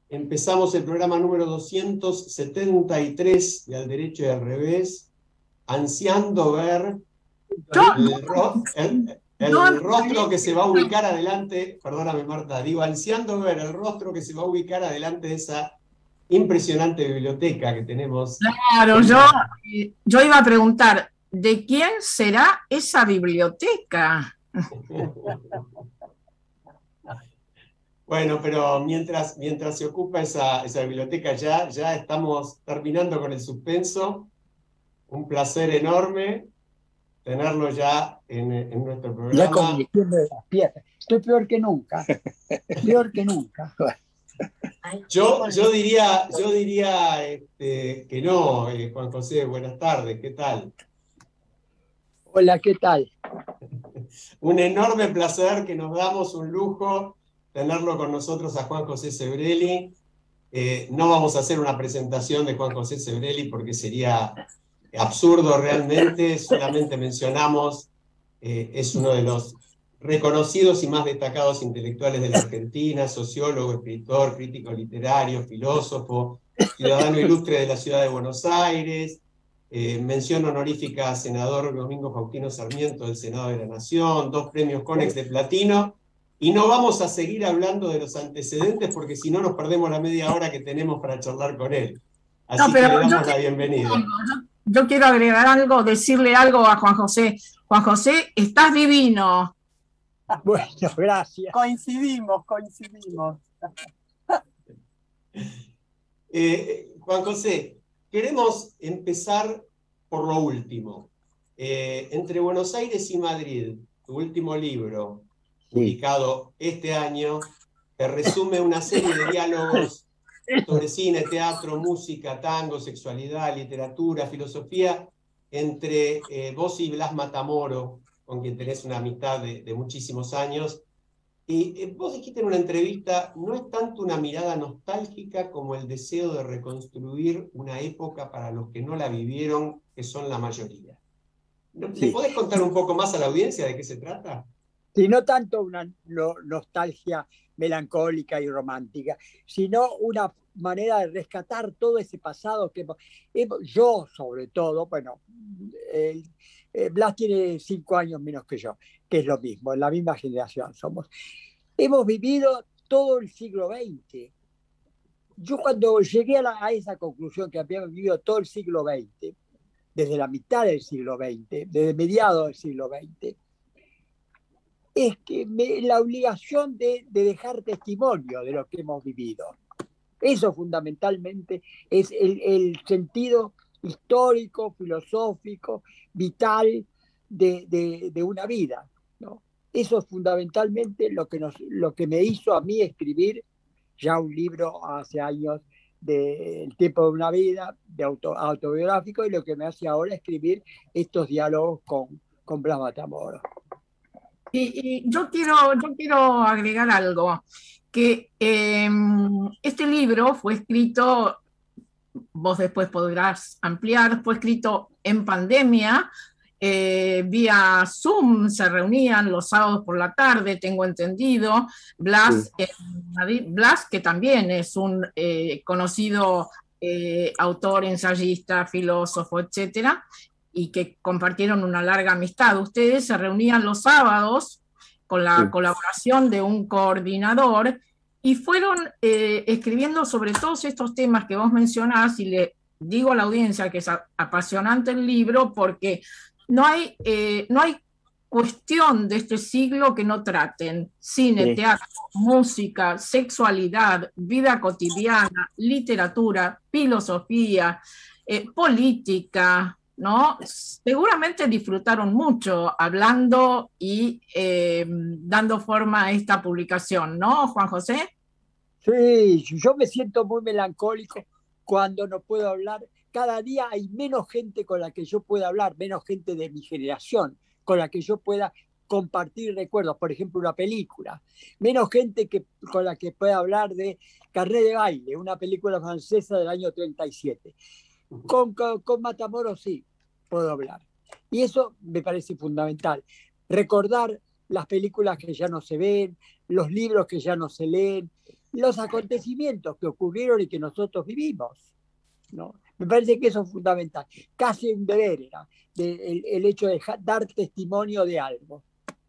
Empezamos el programa número 273 de Al Derecho y al Revés, ansiando ver el rostro que se va a ubicar adelante, perdóname Marta, digo, ansiando ver el rostro que se va a ubicar adelante de esa impresionante biblioteca que tenemos. Claro, yo iba a preguntar, ¿de quién será esa biblioteca? Bueno, pero mientras se ocupa esa biblioteca ya estamos terminando con el suspenso. Un placer enorme tenerlo ya en nuestro programa. Ya convirtiendo de las piezas. Estoy peor que nunca. Peor que nunca. Yo diría que no, Juan José, buenas tardes, ¿qué tal? Hola, ¿qué tal? Un enorme placer, que nos damos un lujo tenerlo con nosotros a Juan José Sebrelli. No vamos a hacer una presentación de Juan José Sebrelli porque sería absurdo realmente, solamente mencionamos, es uno de los reconocidos y más destacados intelectuales de la Argentina, sociólogo, escritor, crítico literario, filósofo, ciudadano ilustre de la ciudad de Buenos Aires, mención honorífica a senador Domingo Faustino Sarmiento del Senado de la Nación, 2 premios Konex de platino, y no vamos a seguir hablando de los antecedentes porque si no nos perdemos la media hora que tenemos para charlar con él. Así que le damos la bienvenida. Yo quiero agregar algo, decirle algo a Juan José. Juan José, estás divino. Bueno, gracias. Coincidimos. Juan José, queremos empezar por lo último. Entre Buenos Aires y Madrid, tu último libro, publicado este año, que resume una serie de diálogos sobre cine, teatro, música, tango, sexualidad, literatura, filosofía, entre vos y Blas Matamoro, con quien tenés una amistad de muchísimos años. Y vos dijiste en una entrevista, no es tanto una mirada nostálgica como el deseo de reconstruir una época para los que no la vivieron, que son la mayoría. ¿Le podés contar un poco más a la audiencia de qué se trata? Sí, no tanto una nostalgia melancólica y romántica, sino una manera de rescatar todo ese pasado que yo, sobre todo, bueno, Blas tiene 5 años menos que yo, que es lo mismo, en la misma generación somos. Hemos vivido todo el siglo XX. Yo cuando llegué a esa conclusión que habíamos vivido todo el siglo XX, desde la mitad del siglo XX, desde mediados del siglo XX, es que la obligación de dejar testimonio de lo que hemos vivido. Eso fundamentalmente es el sentido histórico, filosófico, vital de una vida, ¿no? Eso es fundamentalmente lo que me hizo a mí escribir ya un libro hace años del tiempo de una vida, de autobiográfico, y lo que me hace ahora escribir estos diálogos con Blas Matamoro. Y yo quiero agregar algo, que este libro fue escrito, vos después podrás ampliar, fue escrito en pandemia, vía Zoom, se reunían los sábados por la tarde, tengo entendido. Blas, Blas que también es un conocido autor, ensayista, filósofo, etcétera, y que compartieron una larga amistad. Ustedes se reunían los sábados con la colaboración de un coordinador y fueron escribiendo sobre todos estos temas que vos mencionás, y le digo a la audiencia que es apasionante el libro porque no hay cuestión de este siglo que no traten: cine, teatro, música, sexualidad, vida cotidiana, literatura, filosofía, política, ¿no? Seguramente disfrutaron mucho hablando y dando forma a esta publicación, ¿no, Juan José? Sí, yo me siento muy melancólico cuando no puedo hablar. Cada día hay menos gente con la que yo pueda hablar, menos gente de mi generación, con la que yo pueda compartir recuerdos, por ejemplo, una película. Menos gente con la que pueda hablar de Carnet de baile, una película francesa del año 37. Con Matamoros sí puedo hablar. Y eso me parece fundamental. Recordar las películas que ya no se ven, los libros que ya no se leen, los acontecimientos que ocurrieron y que nosotros vivimos, ¿no? Me parece que eso es fundamental. Casi un deber era el hecho de dar testimonio de algo.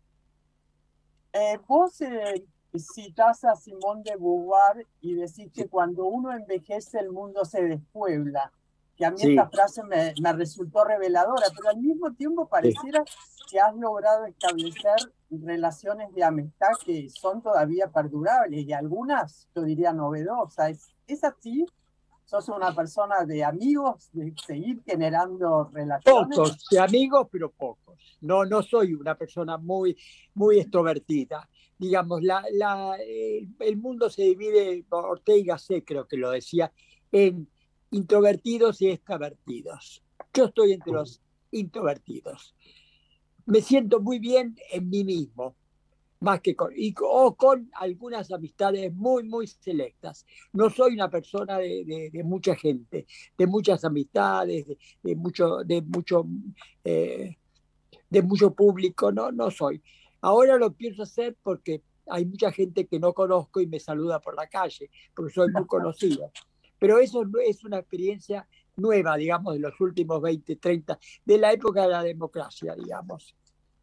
Vos citás a Simone de Beauvoir y decís que cuando uno envejece el mundo se despuebla, que a mí esta frase me resultó reveladora, pero al mismo tiempo pareciera que has logrado establecer relaciones de amistad que son todavía perdurables y algunas, yo diría, novedosas. ¿Es así? ¿Sos una persona de amigos, de seguir generando relaciones? Pocos, de amigos, pero pocos. No soy una persona muy extrovertida. Digamos, el mundo se divide, Ortega y Gasset creo que lo decía, en introvertidos y extravertidos. Yo estoy entre los introvertidos. Me siento muy bien en mí mismo, más que con algunas amistades muy selectas. No soy una persona de mucha gente, de muchas amistades, de mucho público, no soy. Ahora lo pienso hacer porque hay mucha gente que no conozco y me saluda por la calle, porque soy muy conocido. Pero eso es una experiencia nueva, digamos, de los últimos 20, 30, de la época de la democracia, digamos.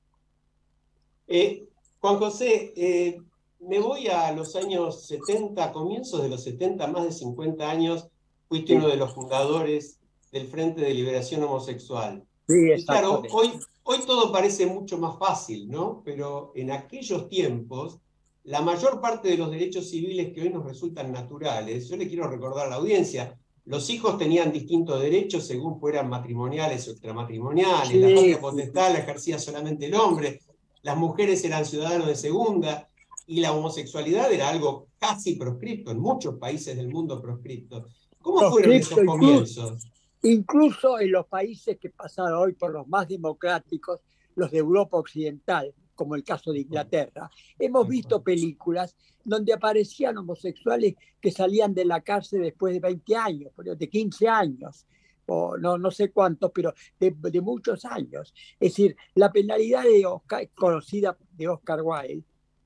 Juan José, me voy a los años 70, comienzos de los 70, más de 50 años, fuiste uno de los fundadores del Frente de Liberación Homosexual. Sí, y claro, hoy todo parece mucho más fácil, ¿no? Pero en aquellos tiempos, la mayor parte de los derechos civiles que hoy nos resultan naturales, yo le quiero recordar a la audiencia, los hijos tenían distintos derechos según fueran matrimoniales o extramatrimoniales, la patria potestad la ejercía solamente el hombre, las mujeres eran ciudadanos de segunda, y la homosexualidad era algo casi proscripto, en muchos países del mundo proscripto. ¿Cómo fueron esos comienzos? Incluso en los países que pasaron hoy por los más democráticos, los de Europa Occidental, como el caso de Inglaterra, hemos visto películas donde aparecían homosexuales que salían de la cárcel después de 20 años, de 15 años, o no sé cuántos, pero de muchos años. Es decir, la penalidad conocida de Oscar Wilde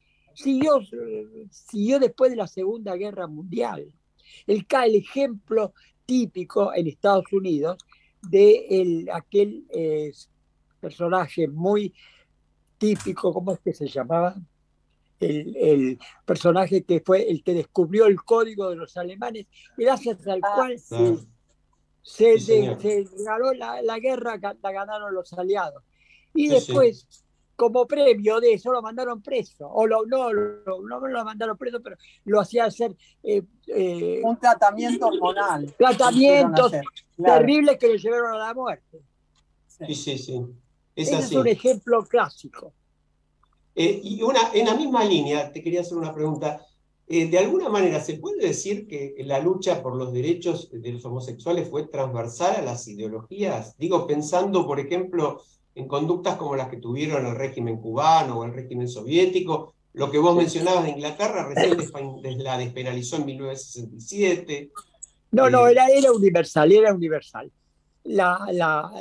siguió después de la Segunda Guerra Mundial. El ejemplo típico en Estados Unidos de aquel personaje muy típico, ¿cómo es que se llamaba? El personaje que fue el que descubrió el código de los alemanes, gracias al cual se ganó la guerra, la ganaron los aliados. Y después, como premio de eso, lo mandaron preso. O no lo mandaron preso, pero lo hacía hacer... un tratamiento hormonal. Tratamientos terribles que lo llevaron a la muerte. Sí. Ese es un ejemplo clásico. Y en la misma línea, te quería hacer una pregunta. ¿De alguna manera se puede decir que la lucha por los derechos de los homosexuales fue transversal a las ideologías? Digo, pensando, por ejemplo, en conductas como las que tuvieron el régimen cubano o el régimen soviético, lo que vos mencionabas de Inglaterra, recién la despenalizó en 1967. Era universal. La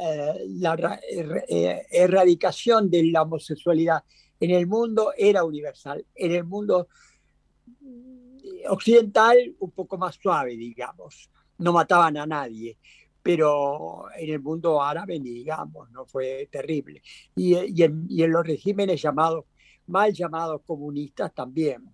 erradicación de la homosexualidad en el mundo era universal. En el mundo occidental un poco más suave, digamos. No mataban a nadie, pero en el mundo árabe, digamos, no fue terrible. Y en los regímenes mal llamados comunistas también.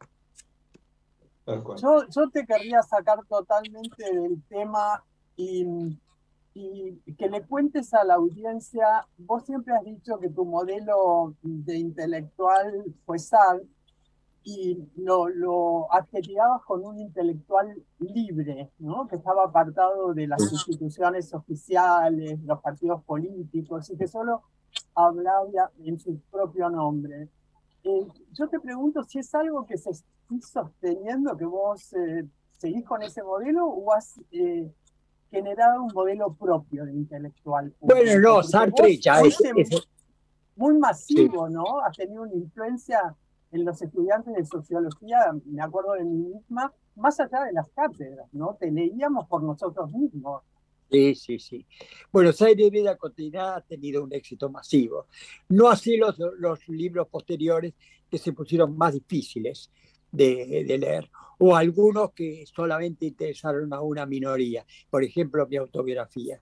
Yo te querría sacar totalmente del tema y que le cuentes a la audiencia. Vos siempre has dicho que tu modelo de intelectual fue Sartre y lo adjetivabas con un intelectual libre, ¿no? Que estaba apartado de las instituciones oficiales, los partidos políticos, y que solo hablaba en su propio nombre. Yo te pregunto si es algo que se está sosteniendo, que vos seguís con ese modelo, o has generado un modelo propio de intelectual. Bueno, no, Sartre ya es muy masivo, ¿no? Has tenido una influencia en los estudiantes de sociología, me acuerdo de mí misma, más allá de las cátedras, ¿no? Te leíamos por nosotros mismos. Sí. Buenos Aires, vida cotidiana, ha tenido un éxito masivo. No así los libros posteriores que se pusieron más difíciles. de leer, o algunos que solamente interesaron a una minoría, por ejemplo, mi autobiografía.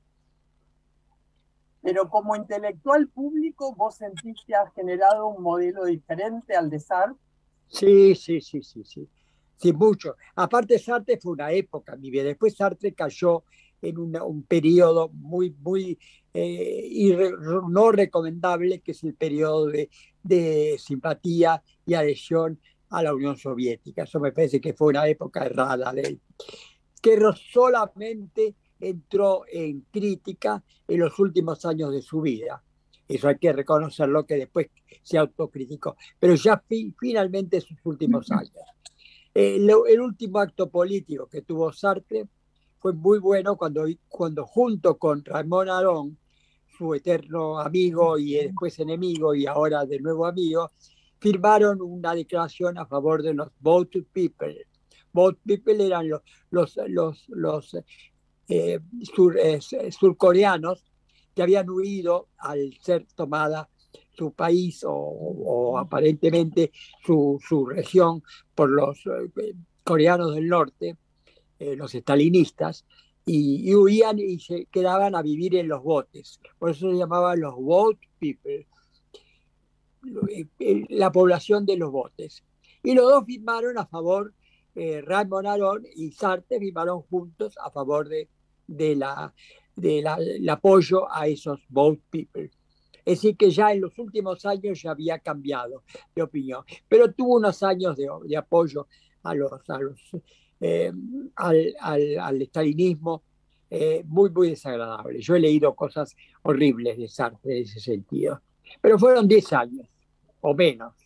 Pero como intelectual público, ¿vos sentís que has generado un modelo diferente al de Sartre? Sí, sí, sí, sí, sí. Sí, mucho. Aparte, Sartre fue una época, mi vida. Después Sartre cayó en un periodo muy no recomendable, que es el periodo de simpatía y adhesión a la Unión Soviética. Eso me parece que fue una época errada de él, que solamente entró en crítica en los últimos años de su vida. Eso hay que reconocerlo, que después se autocriticó, pero ya finalmente sus últimos años. El último acto político que tuvo Sartre fue muy bueno cuando junto con Ramón Aron, su eterno amigo y después enemigo y ahora de nuevo amigo, firmaron una declaración a favor de los Vote People. Vote People eran los surcoreanos que habían huido al ser tomada su país o aparentemente su región por los coreanos del norte, los estalinistas, y huían y se quedaban a vivir en los botes. Por eso se llamaban los boat people, la población de los botes. Y los dos firmaron a favor, Raymond Aron y Sartre firmaron juntos a favor del apoyo a esos boat people. Es decir, que ya en los últimos años ya había cambiado de opinión, pero tuvo unos años de apoyo al estalinismo muy desagradable. Yo he leído cosas horribles de Sartre en ese sentido, pero fueron 10 años o menos.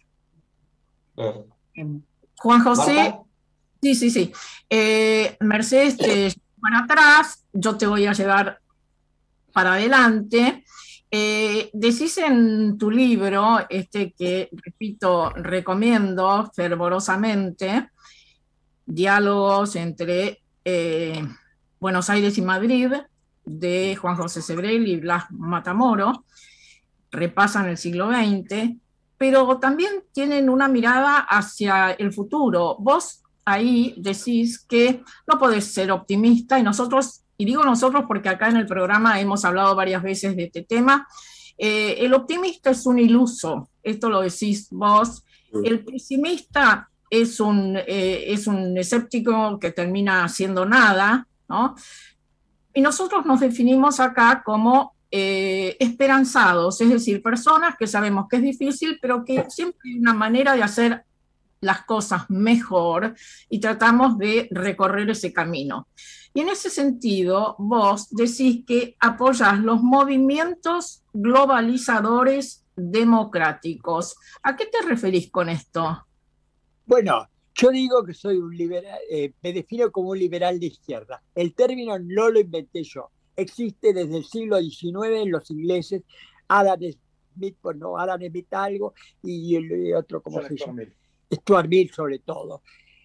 Juan José, ¿Marta? sí. Mercedes te lleva para atrás, yo te voy a llevar para adelante. Decís en tu libro, que, repito, recomiendo fervorosamente, Diálogos entre Buenos Aires y Madrid, de Juan José Sebrelli y Blas Matamoro, repasan el siglo XX, pero también tienen una mirada hacia el futuro. Vos ahí decís que no podés ser optimista, y digo nosotros porque acá en el programa hemos hablado varias veces de este tema. El optimista es un iluso, esto lo decís vos. El pesimista es un escéptico que termina haciendo nada, ¿no? Y nosotros nos definimos acá como esperanzados, es decir, personas que sabemos que es difícil, pero que siempre hay una manera de hacer las cosas mejor y tratamos de recorrer ese camino. Y en ese sentido, vos decís que apoyás los movimientos globalizadores democráticos. ¿A qué te referís con esto? Bueno, yo digo que soy un liberal, me defino como un liberal de izquierda. El término no lo inventé yo. Existe desde el siglo XIX en los ingleses, Adam Smith algo, y el otro, ¿cómo se llama? Stuart Mill sobre todo.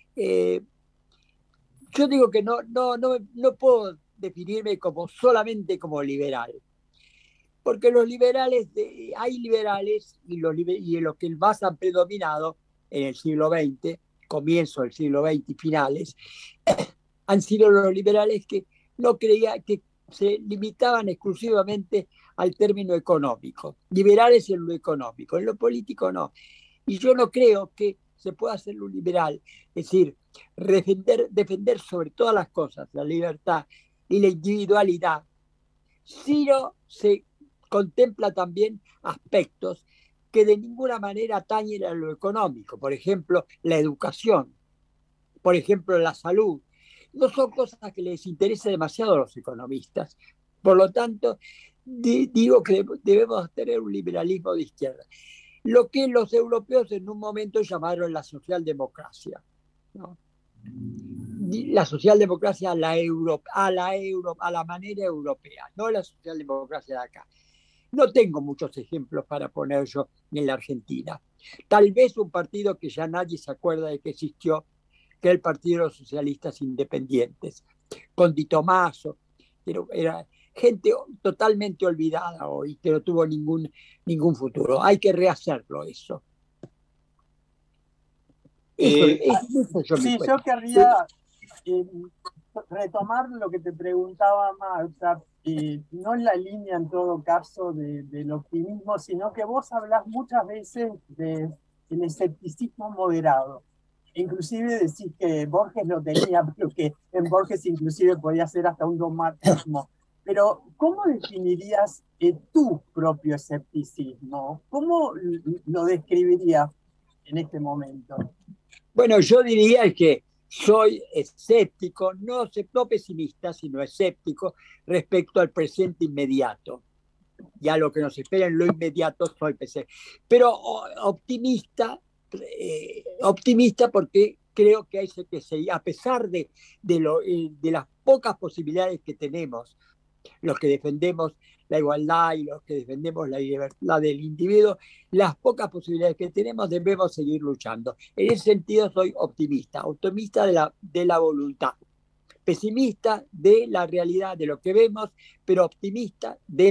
Yo digo que no puedo definirme solamente como liberal, porque los liberales, hay liberales y los que más han predominado en el siglo XX, comienzo del siglo XX y finales, han sido los liberales que no creía que se limitaban exclusivamente al término económico. Liberales en lo económico, en lo político no. Y yo no creo que se pueda ser un liberal, es decir, defender sobre todas las cosas la libertad y la individualidad, sino se contempla también aspectos que de ninguna manera atañen a lo económico, por ejemplo, la educación, por ejemplo, la salud. No son cosas que les interese demasiado a los economistas. Por lo tanto, digo que debemos tener un liberalismo de izquierda. Lo que los europeos en un momento llamaron la socialdemocracia, ¿no? La socialdemocracia a la manera europea, no la socialdemocracia de acá. No tengo muchos ejemplos para poner yo en la Argentina. Tal vez un partido que ya nadie se acuerda de que existió, que es el Partido de los Socialistas Independientes, con Di Tomaso, pero era gente totalmente olvidada hoy, que no tuvo ningún futuro. Hay que rehacerlo eso. Sí, yo querría retomar lo que te preguntaba Marta, no en la línea en todo caso del optimismo, sino que vos hablás muchas veces del escepticismo moderado. Inclusive decís que Borges lo tenía, pero que en Borges inclusive podía ser hasta un dogmatismo. Pero, ¿cómo definirías tu propio escepticismo? ¿Cómo lo describirías en este momento? Bueno, yo diría que soy escéptico, no pesimista, sino escéptico respecto al presente inmediato. Y a lo que nos espera en lo inmediato soy pesimista. Pero optimista porque creo que hay que seguir, a pesar de las pocas posibilidades que tenemos, los que defendemos la igualdad y los que defendemos la libertad del individuo, las pocas posibilidades que tenemos debemos seguir luchando. En ese sentido soy optimista de la voluntad, pesimista de la realidad, de lo que vemos, pero optimista de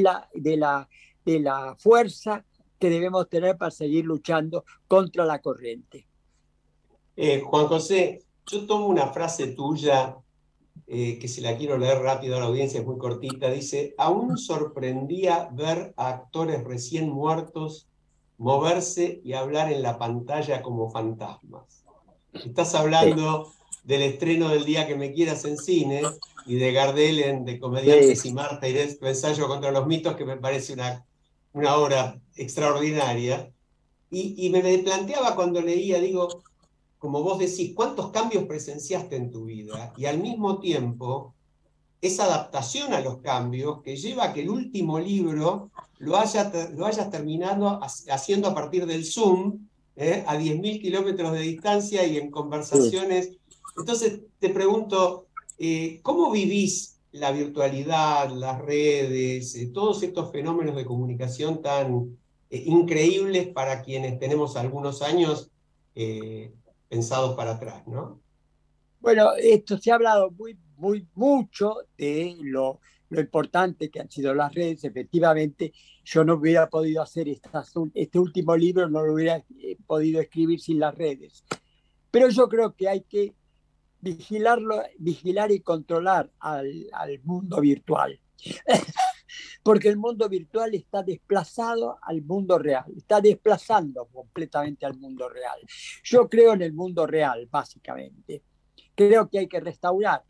la fuerza que debemos tener para seguir luchando contra la corriente. Juan José, yo tomo una frase tuya que se la quiero leer rápido a la audiencia, es muy cortita. Dice: aún sorprendía ver a actores recién muertos moverse y hablar en la pantalla como fantasmas. Estás hablando del estreno del Día que me quieras en cine y de Gardel en De Comediantes y Marta Irés, tu ensayo contra los mitos, que me parece una obra extraordinaria. Y me planteaba cuando leía, digo, como vos decís, ¿cuántos cambios presenciaste en tu vida? Y al mismo tiempo, esa adaptación a los cambios que lleva a que el último libro lo hayas terminado haciendo a partir del Zoom, a 10.000 kilómetros de distancia y en conversaciones. Sí. Entonces, te pregunto, ¿cómo vivís la virtualidad, las redes, todos estos fenómenos de comunicación tan increíbles para quienes tenemos algunos años pensados para atrás, ¿no? Bueno, esto se ha hablado mucho de lo importante que han sido las redes. Efectivamente, yo no hubiera podido hacer este último libro, no lo hubiera podido escribir sin las redes. Pero yo creo que hay que vigilar y controlar al mundo virtual. Porque el mundo virtual está desplazado al mundo real, está desplazando completamente al mundo real. Yo creo en el mundo real, básicamente. Creo que hay que restaurar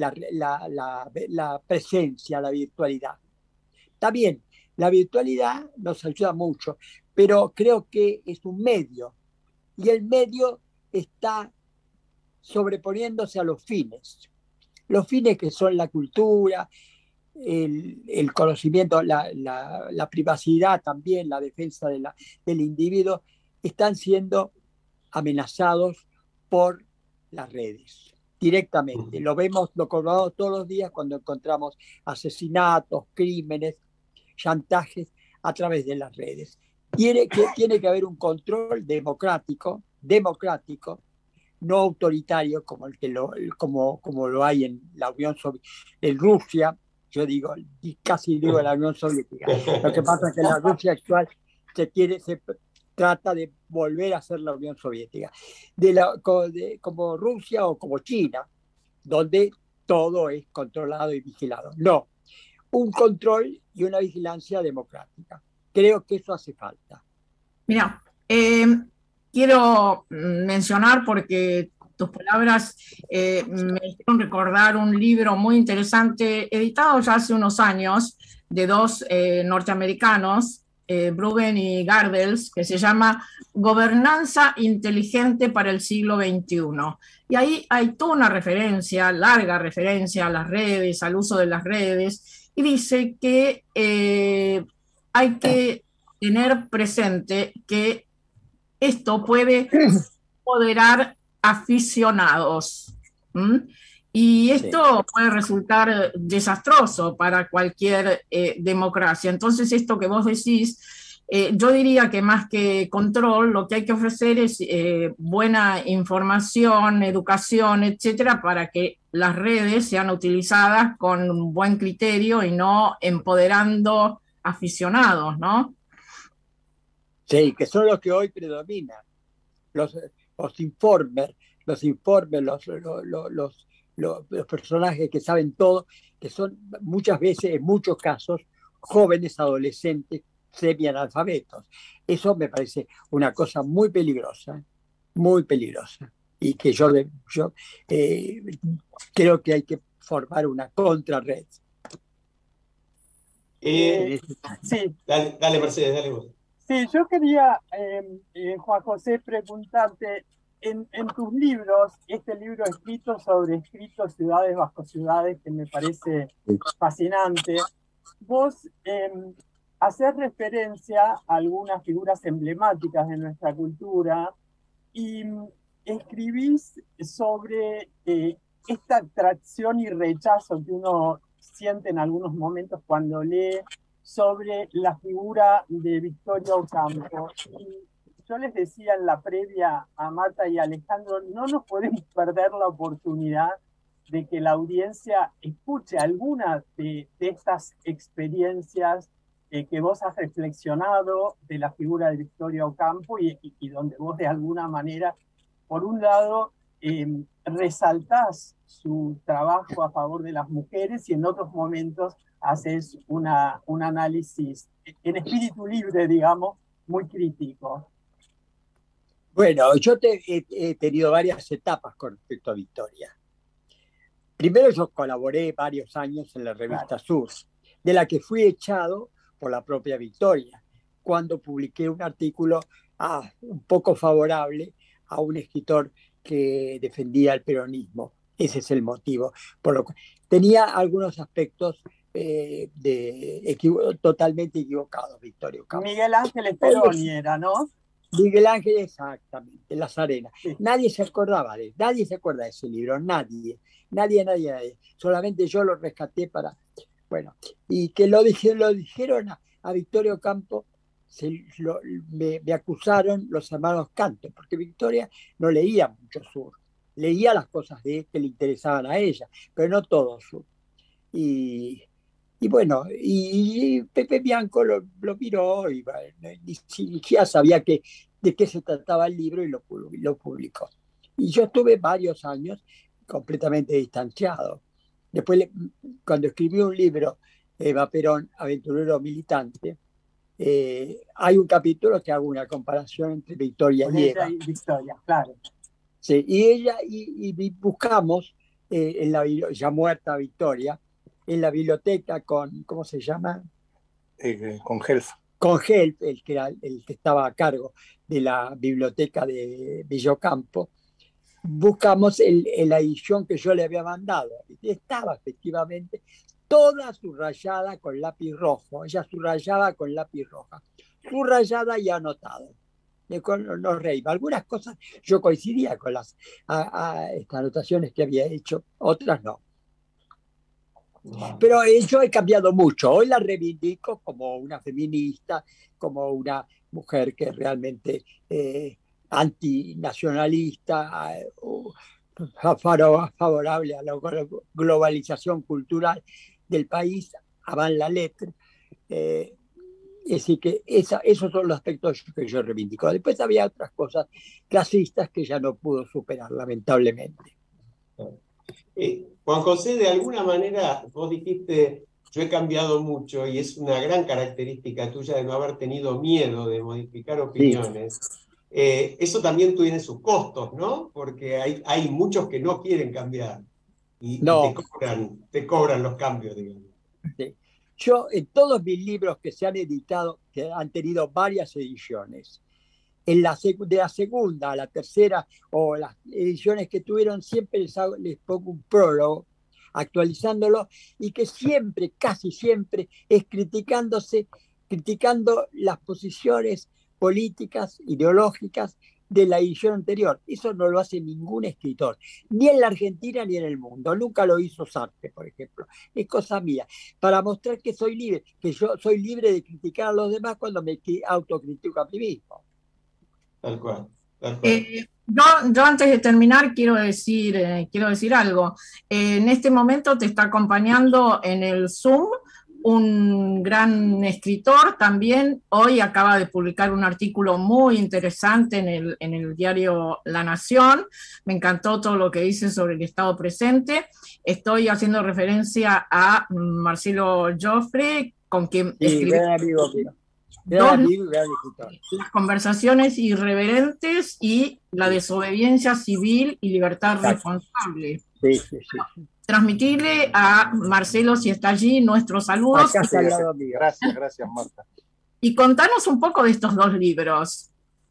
la presencia, la virtualidad. Está bien, la virtualidad nos ayuda mucho, pero creo que es un medio, y el medio está sobreponiéndose a los fines que son la cultura, el conocimiento, la privacidad también, la defensa del individuo, están siendo amenazados por las redes directamente. Lo comprobamos todos los días cuando encontramos asesinatos, crímenes, chantajes a través de las redes. Tiene que haber un control democrático, no autoritario como lo hay en la Unión Soviética, en Rusia. Yo casi digo la Unión Soviética. Lo que pasa es que en la Rusia actual se trata de volver a ser la Unión Soviética, como Rusia o como China, donde todo es controlado y vigilado. No, un control y una vigilancia democrática. Creo que eso hace falta. Mira, quiero mencionar, porque tus palabras me hicieron recordar un libro muy interesante, editado ya hace unos años, de dos norteamericanos, Bruggen y Gardels, que se llama Gobernanza Inteligente para el Siglo XXI. Y ahí hay toda una referencia, larga referencia a las redes, al uso de las redes, y dice que hay que tener presente que esto puede empoderar aficionados. Y esto puede resultar desastroso para cualquier democracia. Entonces, esto que vos decís, yo diría que más que control, lo que hay que ofrecer es buena información, educación, etcétera, para que las redes sean utilizadas con buen criterio y no empoderando aficionados, ¿no? Sí, que son los que hoy predominan. los informes, los personajes que saben todo, que son muchas veces, en muchos casos, jóvenes adolescentes semianalfabetos. Eso me parece una cosa muy peligrosa, y que yo creo que hay que formar una contrarred. Sí. Dale, Mercedes, dale vos. Sí, yo quería, Juan José, preguntarte, en tus libros, este libro escrito sobre escritos ciudades bajo ciudades, que me parece fascinante, vos haces referencia a algunas figuras emblemáticas de nuestra cultura y escribís sobre esta atracción y rechazo que uno siente en algunos momentos cuando lee sobre la figura de Victoria Ocampo. Y yo les decía en la previa a Marta y Alejandro, no nos podemos perder la oportunidad de que la audiencia escuche algunas de estas experiencias que vos has reflexionado de la figura de Victoria Ocampo y donde vos de alguna manera, por un lado, resaltás su trabajo a favor de las mujeres y en otros momentos haces un análisis en espíritu libre, digamos, muy crítico. Bueno, yo he tenido varias etapas con respecto a Victoria. Primero yo colaboré varios años en la revista Sur, de la que fui echado por la propia Victoria, cuando publiqué un artículo un poco favorable a un escritor que defendía el peronismo. Ese es el motivo. Por lo cual tenía algunos aspectos totalmente equivocados, Victoria Ocampo. Miguel Ángel Esperoni era, ¿no? Miguel Ángel, exactamente, Las Arenas. Sí. Nadie se acordaba de él, nadie se acuerda de ese libro, nadie. Solamente yo lo rescaté para... Bueno, y que lo dijeron a Victoria Ocampo, me acusaron los hermanos Canto, porque Victoria no leía mucho Sur, leía las cosas de él que le interesaban a ella, pero no todo Sur. Y bueno, y Pepe Bianco lo miró y ni siquiera sabía de qué se trataba el libro y lo publicó. Y yo estuve varios años completamente distanciado. Después, cuando escribí un libro, Eva Perón, Aventurero Militante, hay un capítulo que hago una comparación entre Victoria y Eva. Victoria, claro. Sí, y ella, y buscamos en ya muerta Victoria, en la biblioteca con, ¿cómo se llama? Con Helf. Con Helf, el que estaba a cargo de la biblioteca de Villa Ocampo, buscamos la edición que yo le había mandado. Estaba efectivamente toda subrayada con lápiz rojo. Ella subrayaba con lápiz roja. Subrayada y anotado. Nos reímos. Algunas cosas yo coincidía con estas anotaciones que había hecho, otras no. Pero yo he cambiado mucho. Hoy la reivindico como una feminista, como una mujer que realmente antinacionalista, favorable a la globalización cultural del país, avant la lettre. Es decir, que esos son los aspectos que yo reivindico. Después había otras cosas clasistas que ya no pudo superar, lamentablemente. Juan José, de alguna manera vos dijiste, yo he cambiado mucho y es una gran característica tuya de no haber tenido miedo de modificar opiniones. Sí. Eso también tiene sus costos, ¿no? Porque hay muchos que no quieren cambiar y te cobran los cambios, digamos. Sí. Yo, en todos mis libros que se han editado, que han tenido varias ediciones, de la segunda a la tercera o las ediciones que tuvieron, siempre les pongo un prólogo actualizándolo y que siempre, casi siempre, es criticando las posiciones políticas, ideológicas de la edición anterior. Eso no lo hace ningún escritor, ni en la Argentina ni en el mundo. Nunca lo hizo Sartre, por ejemplo. Es cosa mía, para mostrar que soy libre, que yo soy libre de criticar a los demás cuando me autocritico a mí mismo. Tal cual. Yo antes de terminar quiero decir algo. En este momento te está acompañando en el Zoom un gran escritor también. Hoy acaba de publicar un artículo muy interesante en el diario La Nación. Me encantó todo lo que dice sobre el Estado presente. Estoy haciendo referencia a Marcelo Joffre, con quien escribí gran amigo mío. dos Gran escritor. Las conversaciones irreverentes y la desobediencia civil y libertad responsable. Sí. Transmitirle a Marcelo, si está allí, nuestros saludos. Acá está al lado mío. Gracias, Marta. Y contanos un poco de estos dos libros.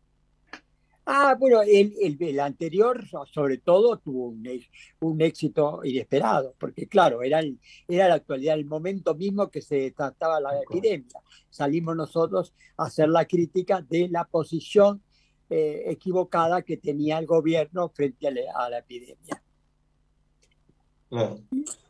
Bueno, el anterior, sobre todo, tuvo un éxito inesperado, porque claro, era la actualidad, el momento mismo que se trataba la epidemia. Salimos nosotros a hacer la crítica de la posición equivocada que tenía el gobierno frente a la epidemia. Claro.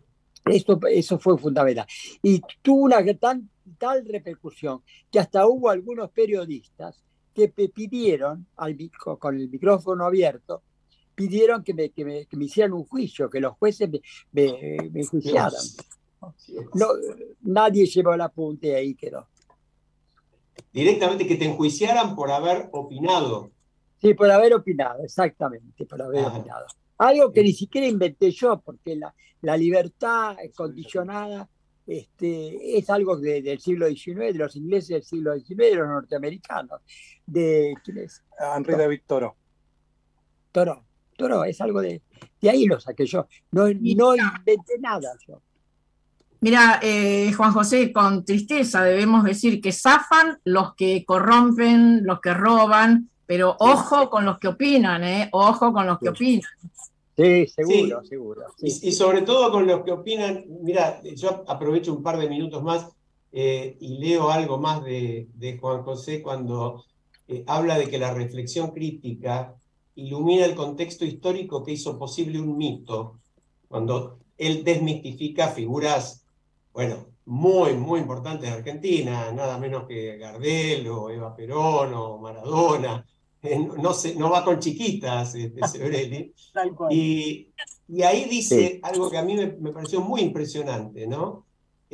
Eso fue fundamental. Y tuvo una tal repercusión que hasta hubo algunos periodistas que pidieron, con el micrófono abierto, pidieron que me hicieran un juicio, que los jueces me enjuiciaran. No, nadie llevó el apunte y ahí quedó. Directamente que te enjuiciaran por haber opinado. Sí, por haber opinado, exactamente, por haber opinado. Algo que ni siquiera inventé yo, porque la libertad condicionada es algo del siglo XIX, de los ingleses del siglo XIX, de los norteamericanos. ¿Quién es? Henry David Thoreau. Thoreau, es algo de ahí lo saqué yo. No inventé nada yo. Mira, Juan José, con tristeza debemos decir que zafan los que corrompen, los que roban, pero ojo con los que opinan, ojo con los que opinan. Sí, seguro. Sí. Y sobre todo con los que opinan, mira, yo aprovecho un par de minutos más y leo algo más de Juan José cuando habla de que la reflexión crítica ilumina el contexto histórico que hizo posible un mito, cuando él desmitifica figuras, bueno, muy, muy importantes de Argentina, nada menos que Gardel o Eva Perón o Maradona. No va con chiquitas, Sebrelli. Y ahí dice algo que a mí me pareció muy impresionante, ¿no?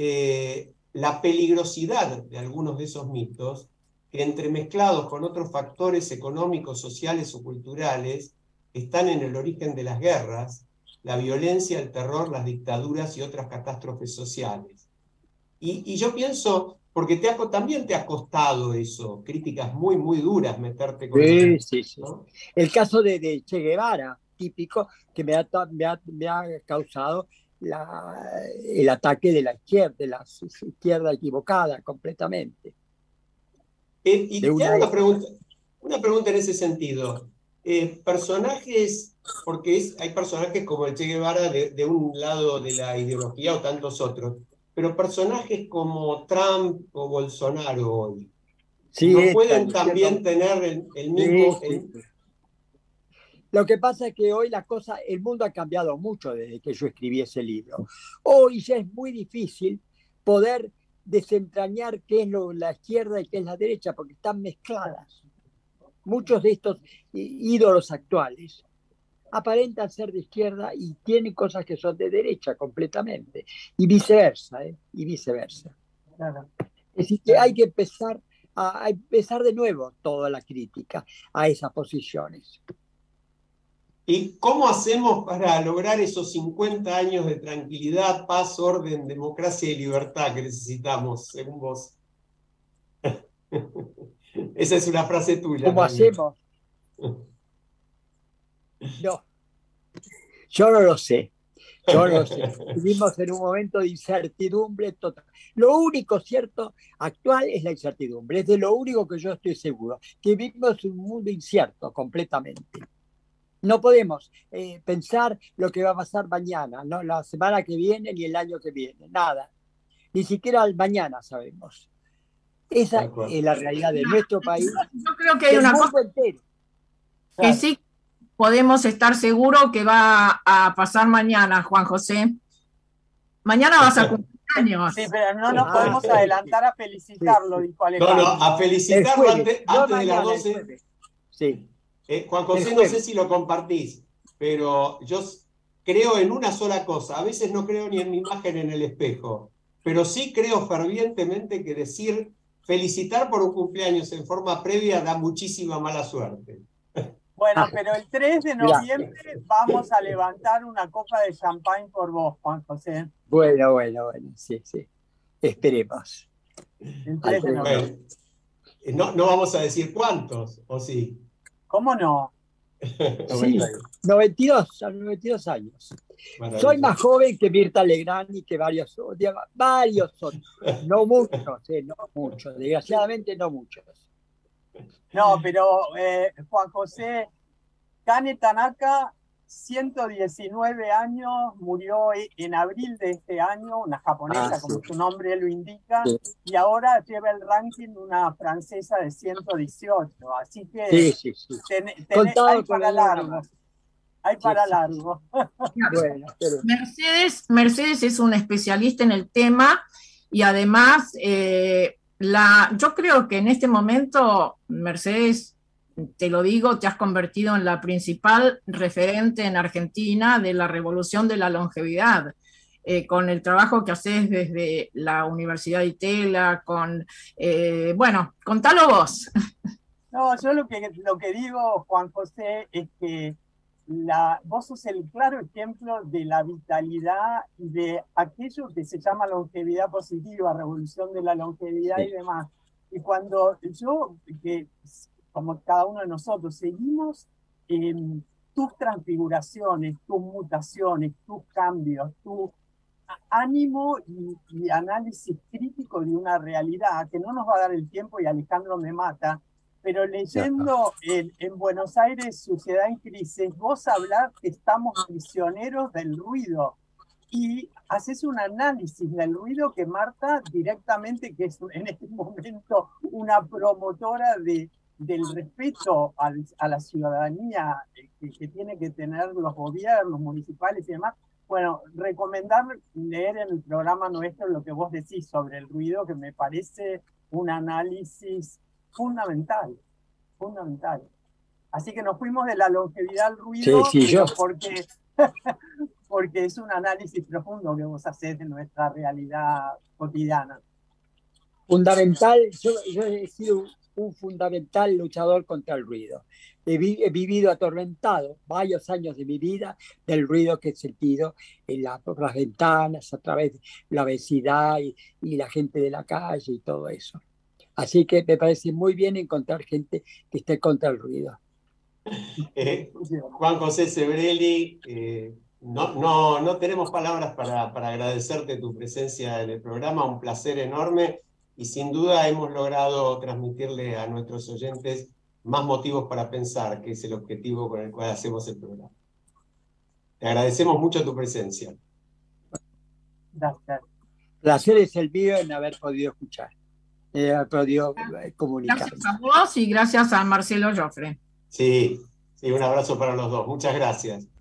La peligrosidad de algunos de esos mitos, que entremezclados con otros factores económicos, sociales o culturales, están en el origen de las guerras, la violencia, el terror, las dictaduras y otras catástrofes sociales. Y yo pienso, porque también te ha costado eso, críticas muy, muy duras, meterte con Sí. ¿No? El caso de Che Guevara, típico, que me ha causado el ataque de la izquierda equivocada completamente. Y te hago una pregunta en ese sentido. Personajes, porque hay personajes como el Che Guevara de un lado de la ideología o tantos otros, pero personajes como Trump o Bolsonaro hoy, ¿no pueden también tener el mismo... Sí. Lo que pasa es que hoy el mundo ha cambiado mucho desde que yo escribí ese libro. Hoy ya es muy difícil poder desentrañar qué es la izquierda y qué es la derecha, porque están mezcladas. Muchos de estos ídolos actuales aparentan ser de izquierda y tienen cosas que son de derecha completamente, y viceversa. Claro. Es decir, que hay que empezar de nuevo toda la crítica a esas posiciones. ¿Y cómo hacemos para lograr esos 50 años de tranquilidad, paz, orden, democracia y libertad que necesitamos, según vos? Esa es una frase tuya. ¿Cómo hacemos? No, yo no lo sé. Vivimos en un momento de incertidumbre total. Lo único cierto actual es la incertidumbre. Es de lo único que yo estoy seguro, que vivimos en un mundo incierto completamente. No podemos pensar lo que va a pasar mañana, no la semana que viene ni el año que viene, nada. Ni siquiera el mañana sabemos. Esa es la realidad de nuestro país. Yo creo que hay una cosa entero. Que sí podemos estar seguros que va a pasar mañana, Juan José. Mañana vas a cumplir años. Sí, pero no nos podemos adelantar a felicitarlo, dijo Alejandro. No, a felicitarlo antes de las 12. Sí. Juan José, no sé si lo compartís, pero yo creo en una sola cosa. A veces no creo ni en mi imagen en el espejo, pero sí creo fervientemente que decir felicitar por un cumpleaños en forma previa da muchísima mala suerte. Bueno, pero el 3 de noviembre vamos a levantar una copa de champán por vos, Juan José. Bueno, sí. Esperemos. El 3 de noviembre. Bueno, no vamos a decir cuántos, ¿o sí? ¿Cómo no? Sí, 92 años. Soy más joven que Mirta Legrand y que varios otros. No muchos, desgraciadamente no muchos. No, pero Juan José, Kane Tanaka, 119 años, murió en abril de este año, una japonesa, como su nombre lo indica, y ahora lleva el ranking una francesa de 118, así que hay para largo. Hay para largo. Bueno, Mercedes es una especialista en el tema y además yo creo que en este momento, Mercedes, te lo digo, te has convertido en la principal referente en Argentina de la revolución de la longevidad, con el trabajo que haces desde la Universidad de Itela, bueno, contalo vos. No, yo lo que digo, Juan José, es que vos sos el claro ejemplo de la vitalidad y de aquello que se llama longevidad positiva, revolución de la longevidad y demás. Y cuando como cada uno de nosotros, seguimos tus transfiguraciones, tus mutaciones, tus cambios, tu ánimo y análisis crítico de una realidad que no nos va a dar el tiempo y Alejandro me mata, pero leyendo en Buenos Aires, Sociedad en Crisis, vos hablás que estamos prisioneros del ruido y haces un análisis del ruido que Marta directamente, que es en este momento una promotora del respeto a la ciudadanía que tiene que tener los gobiernos municipales y demás. Bueno, recomendar leer en el programa nuestro lo que vos decís sobre el ruido, que me parece un análisis fundamental. Así que nos fuimos de la longevidad al ruido, porque es un análisis profundo que vos hacés de nuestra realidad cotidiana. Fundamental, yo he sido un fundamental luchador contra el ruido. He vivido atormentado varios años de mi vida del ruido que he sentido por las ventanas, a través de la vecindad y la gente de la calle y todo eso. Así que me parece muy bien encontrar gente que esté contra el ruido. Juan José Sebrelli, no tenemos palabras para agradecerte tu presencia en el programa, un placer enorme. Y sin duda hemos logrado transmitirle a nuestros oyentes más motivos para pensar, que es el objetivo con el cual hacemos el programa. Te agradecemos mucho tu presencia. Gracias. Placer es el mío en haber podido escuchar, haber podido comunicar. Gracias a vos y gracias a Marcelo Joffre. Sí, un abrazo para los dos. Muchas gracias.